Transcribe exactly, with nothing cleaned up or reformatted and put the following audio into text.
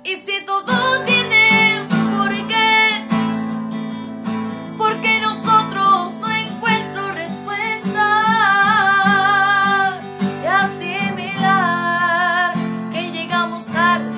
Y si todo tiene un porqué, porque nosotros no encuentro respuesta. Y asimilar que llegamos tarde